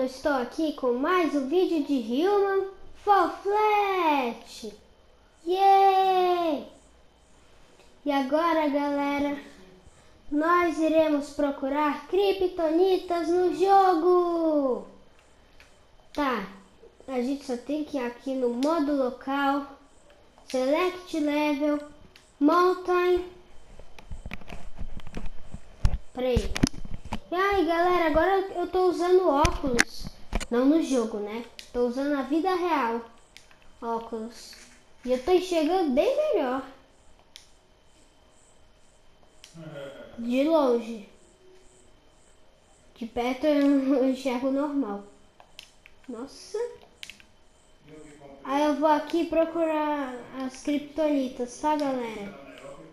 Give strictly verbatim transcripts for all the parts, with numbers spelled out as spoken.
estou aqui com mais um vídeo de Human Fall Flat. Yeah! E agora, galera, nós iremos procurar criptonitas no jogo. Tá, a gente só tem que ir aqui no modo local, Select Level, Mountain. Peraí. E aí, galera, agora eu tô usando óculos. Não no jogo, né? Tô usando na vida real. Óculos. E eu tô enxergando bem melhor. De longe. De perto eu enxergo normal. Nossa. Aí eu vou aqui procurar as criptonitas, tá, galera?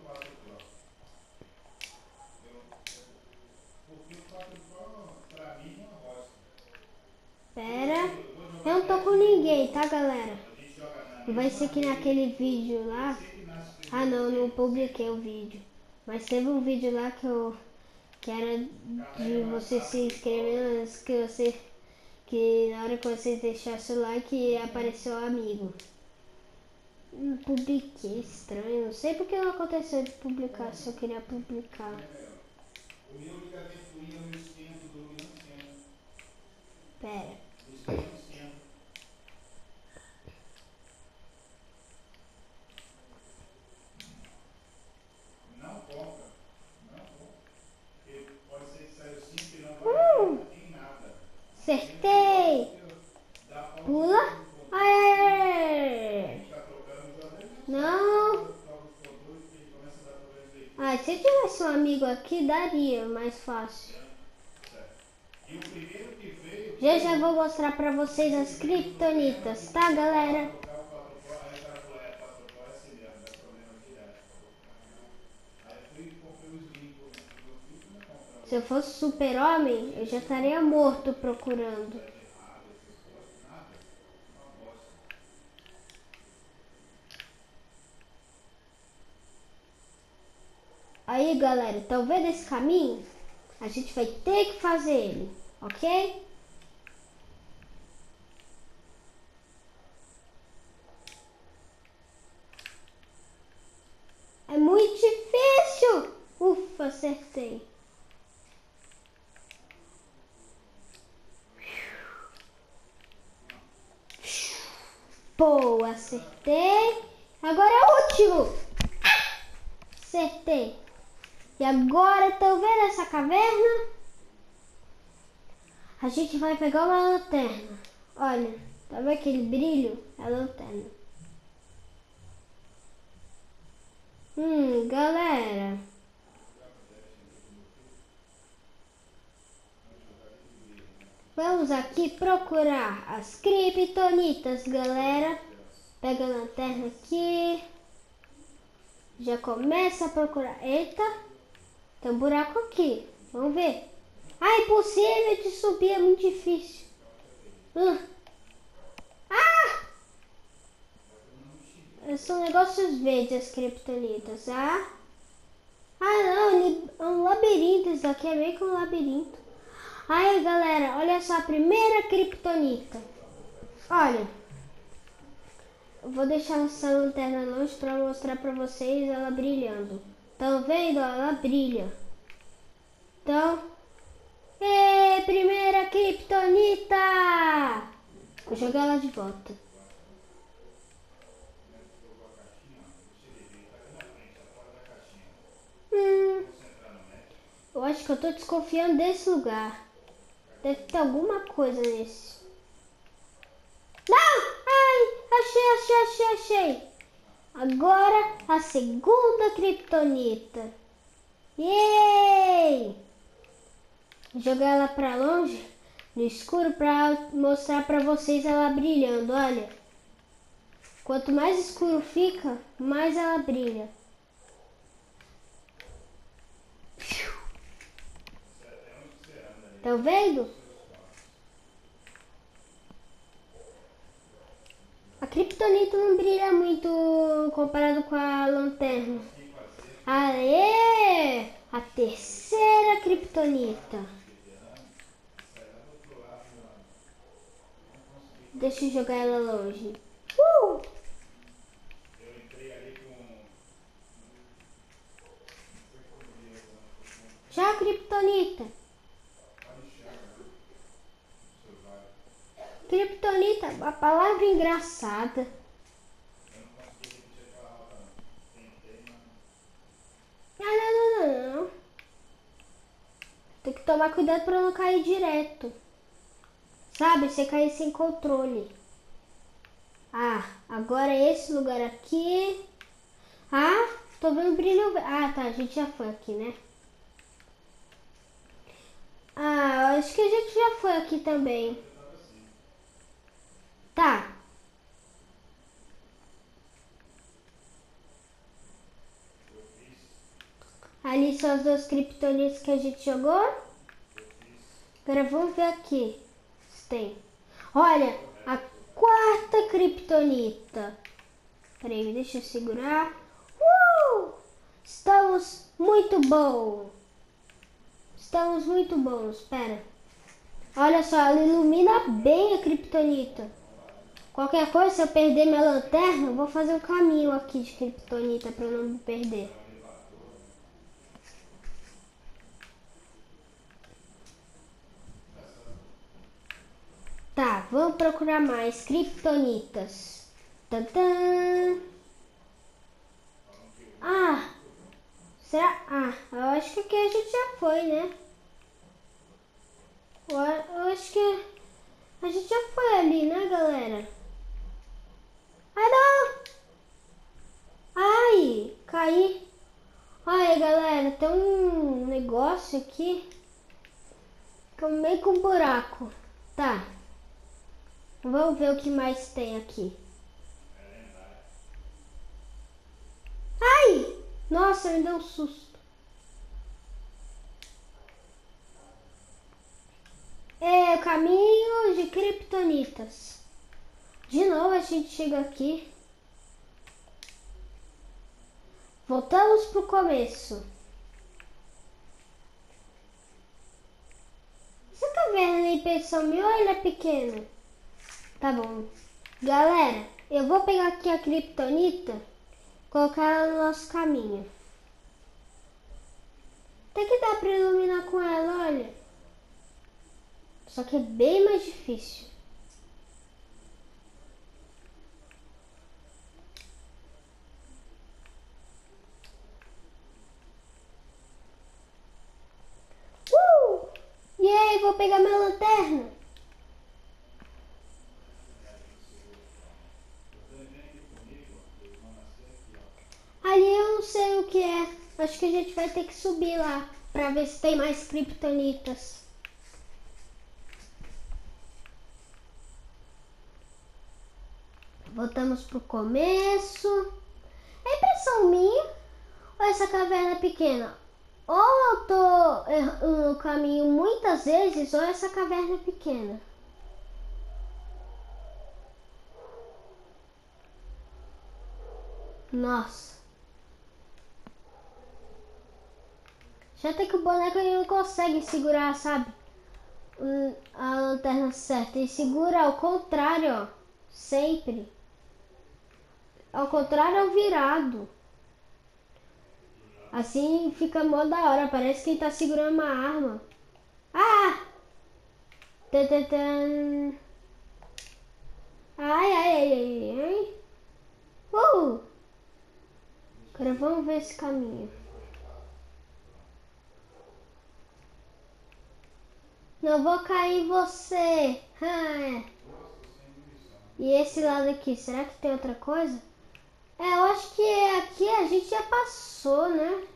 Pera. Eu não tô com ninguém, tá, galera? Vai ser que naquele vídeo lá... Ah, não, não publiquei o vídeo. Mas teve um vídeo lá que eu... Que era de você se inscrever, antes que você... Que na hora que você deixasse o like, apareceu o amigo. Não publiquei, estranho. Não sei porque não aconteceu de publicar, se eu queria publicar. O meu ligamento ia no centro do meu centro. Pera. Não compra. Não compra. Porque pode ser que saia assim que não vai Uh! em nada. Acertei! Pula! Aê! Não! Ah, se eu tivesse um amigo aqui, daria mais fácil. Já já vou mostrar pra vocês as criptonitas, tá, galera? Se eu fosse super-homem, eu já estaria morto procurando. Aí, galera, estão vendo esse caminho? A gente vai ter que fazer ele, ok? É muito difícil! Ufa, acertei. Pô, acertei. Agora é o último. Acertei. E agora, estão vendo essa caverna? A gente vai pegar uma lanterna. Olha, tá vendo aquele brilho? É a lanterna. Hum, galera. Vamos aqui procurar as criptonitas, galera. Pega a lanterna aqui. Já começa a procurar. Eita, tem um buraco aqui. Vamos ver. Ah, impossível de subir, é muito difícil. Uh. Ah! São negócios verdes as criptonitas. Ah, ah não, é um labirinto. Isso aqui é meio que um labirinto. Aí, galera, olha só a primeira criptonita. Olha. Eu vou deixar essa lanterna longe para mostrar para vocês ela brilhando. Estão vendo? Ela brilha. Então, ê, primeira criptonita! Vou jogar ela de volta. Hum, eu acho que eu tô desconfiando desse lugar. Deve ter alguma coisa nesse. Não! Ai! Achei, achei, achei, achei. Agora a segunda criptonita. Yay! Vou jogar ela pra longe, no escuro, pra mostrar pra vocês ela brilhando. Olha. Quanto mais escuro fica, mais ela brilha. Tá vendo? A criptonita não brilha muito comparado com a lanterna. Aê! A terceira criptonita. Deixa eu jogar ela longe. Uh! Eu entrei ali com. Tchau, Kryptonita. Kryptonita, a palavra engraçada. Eu não consegui repetir aquela rota, não. Tentei, mas. Não, não, não, não, não. Tem que tomar cuidado pra não cair direto. Sabe, você cair sem controle. Ah, agora esse lugar aqui. Ah, tô vendo brilho. Ah, tá, a gente já foi aqui, né? Ah, acho que a gente já foi aqui também. Tá. Ali são as duas criptonitas que a gente jogou. Agora vamos ver aqui se tem. Olha, a quarta criptonita. Peraí, deixa eu segurar. Uh! Estamos muito bons. Estamos muito bons. Espera. Olha só, ela ilumina bem a criptonita. Qualquer coisa, se eu perder minha lanterna, eu vou fazer um caminho aqui de criptonita para não me perder. Tá, vamos procurar mais criptonitas. Tantã. Ah, será? Ah, eu acho que aqui a gente já foi, né? Eu, eu acho que a gente já foi ali, né, galera? Ai, não! Ai, caí. Olha, galera, tem um negócio aqui que é meio com um buraco. Tá. Vamos ver o que mais tem aqui. Ai! Nossa, me deu um susto. É o caminho de criptonitas. De novo a gente chega aqui. Voltamos pro começo. Essa caverna é impressão minha ou ele é pequeno? Tá bom. Galera, eu vou pegar aqui a criptonita e colocar ela no nosso caminho. Até que dá pra iluminar com ela, olha. Só que é bem mais difícil. Uh! E aí, vou pegar minha lanterna. Ali eu não sei o que é. Acho que a gente vai ter que subir lá pra ver se tem mais criptonitas. Voltamos pro começo. É impressão minha ou essa caverna é pequena? Ou eu tô errando no caminho muitas vezes ou essa caverna é pequena. Nossa. Já tem que o boneco ele não consegue segurar, sabe? A lanterna certa. Ele segura ao contrário, ó. Sempre. Ao contrário, ao virado. Assim fica mó da hora. Parece que ele tá segurando uma arma. Ah! Tã, Ai, ai, ai, ai, ai. Uh! Agora vamos ver esse caminho. Não vou cair em você. Ah, é. E esse lado aqui, será que tem outra coisa? É, eu acho que aqui a gente já passou, né?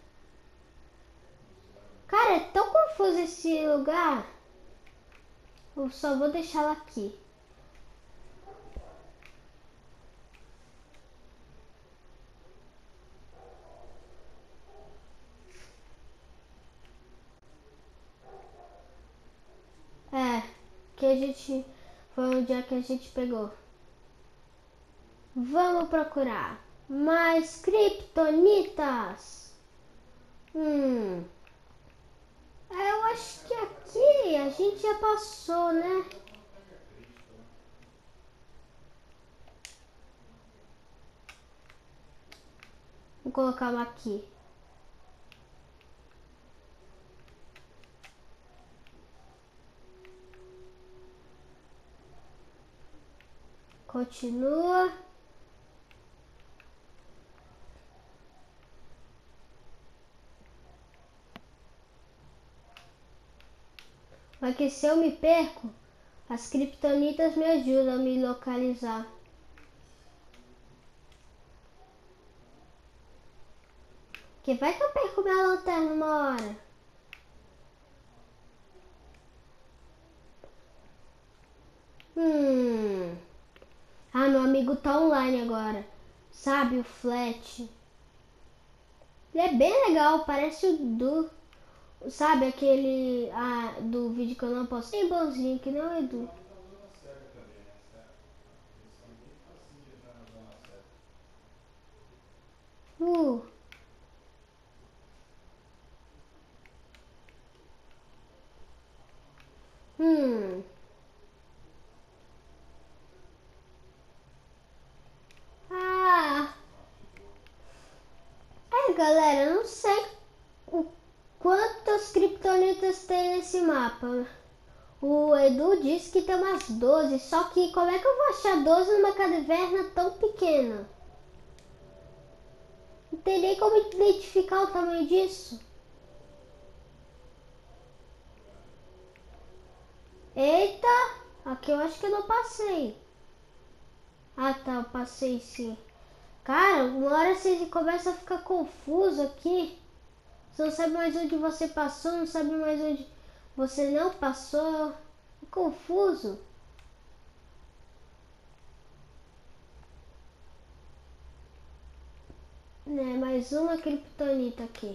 Cara, é tão confuso esse lugar. Eu só vou deixá-la aqui. É, que a gente... Foi onde é que a gente pegou. Vamos procurar mais criptonitas. Hum... Eu acho que aqui a gente já passou, né? Vou colocar uma aqui. Continua. Mas que se eu me perco, as criptonitas me ajudam a me localizar. Que vai que eu perco minha lanterna uma hora. Hum. Ah, meu amigo tá online agora. Sabe, o Flat. Ele é bem legal, parece o do... Sabe aquele ah, do vídeo que eu não posso. Bem bonzinho, que não é do... Uh. Hum. Ah. É, galera, eu não sei o quantas criptonitas tem nesse mapa. O Edu disse que tem umas doze, só que como é que eu vou achar doze numa caverna tão pequena? Não tem nem como identificar o tamanho disso. Eita, aqui eu acho que eu não passei. Ah tá, eu passei sim. Cara, uma hora você começa a ficar confuso aqui. Você não sabe mais onde você passou, não sabe mais onde você não passou. É confuso. Né, mais uma criptonita aqui.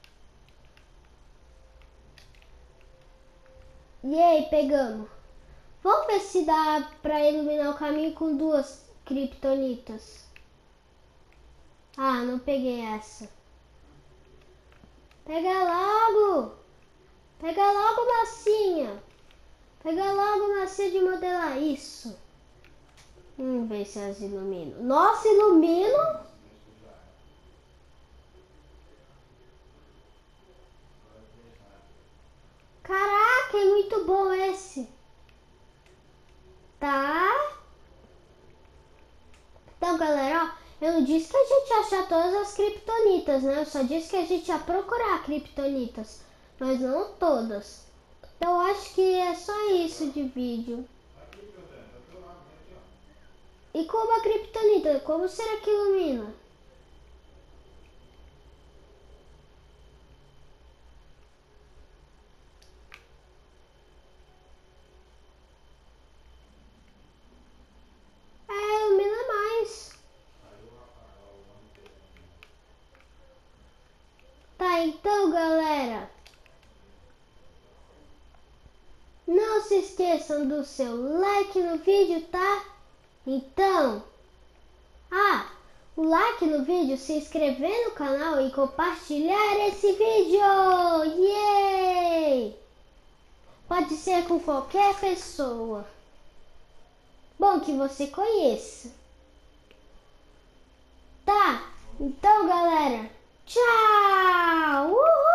E aí, pegamos. Vamos ver se dá pra iluminar o caminho com duas criptonitas. Ah, não peguei essa. Pega logo! Pega logo, massinha! Pega logo, massinha de modelar. Isso. Vamos ver se elas iluminam. Nossa, iluminam! Caraca, é muito bom esse. Tá? Então, galera, ó, eu não disse que a gente ia achar todas as criptonitas, né? Eu só disse que a gente ia procurar criptonitas, mas não todas. Eu acho que é só isso de vídeo. E como a criptonita, como será que ilumina? É, ilumina mais. Tá, então, galera. Não se esqueçam do seu like no vídeo, tá? Então, ah, o like no vídeo, se inscrever no canal e compartilhar esse vídeo. Yay! Pode ser com qualquer pessoa. Bom que você conheça. Tá, então, galera. Tchau! Uhul!